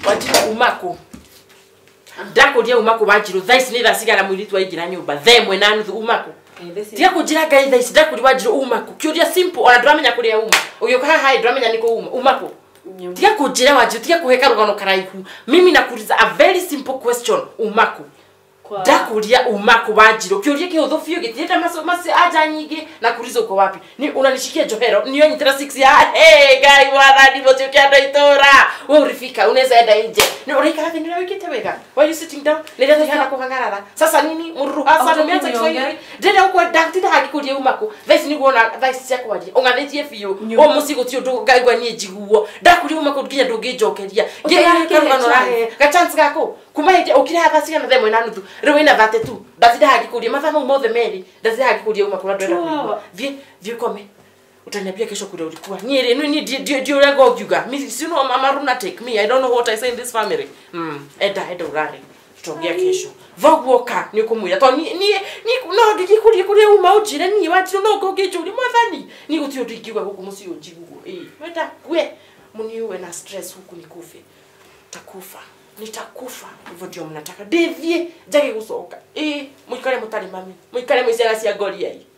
Wanjiru umako. Ndakuria umako Wanjiru thaisi ni thasigara mwiritu aingira nyumba. Themwe na nuthu umako. Tia kujira Ngai thaisi ndakuri Wanjiru umako. Kiuria simple ona ndramenya kuria uma. Ugiuka haha ndramenya niko uma. Umako. Tia kujira Wanjiru tia kuheka rugano karaihu. Mimi nakuuliza a very simple question umako. Ndakuria umako Wanjiru. Kiuria kihuthu fiu gitieta masi aja nyingi na kuriza uko wapi? Ni unanishikia johero. Niyo nyitira 6 ya hey Ngai wathani motio kiando itora. Wewe urifika unaweza enda nje. Ni unaika hivi ndio wikite wega. Why you sitting down? Nenda hana kuhangarara. Sasa nini muru hasa tumeanza Kiswahili. Ndenda uko ndakitida hagikuria umako. Thaisi ni kuona thaisi cia kwaria. Ongathetie fiu. O musigo ti undu Ngai gwa nie jiguo. Ndakuria umako nginya ndungijokeria. Nginya karugano rahe. Ga chance gako. Kuma hije ukira hathasiga na themwe na nuthu. Riu ina 32. Ndathida hagikuria mathamo mothe meri. Ndathida hagikuria umako na ndenda kuigua. Vie kome. Utaniambia kesho kule ulikuwa. Ni ndio lego ukiuga. Mimi si no mama lunatic me. I don't know what I say in this family. Eda urare. Tutaongea kesho. Voguoka ni kumwira. To ni no ndikikurie kuria uma ujire ni wati no gogijuri mwathani. Ni gutio ndikiuga guku musi ujiguo. Weta kwe muniuwe na stress huku nikufe. Takufa. Nitakufa. Hivyo ndio mnataka. Devie jage gusoka. Muikare mutari mami. Muikare muisera cia ngoria hii.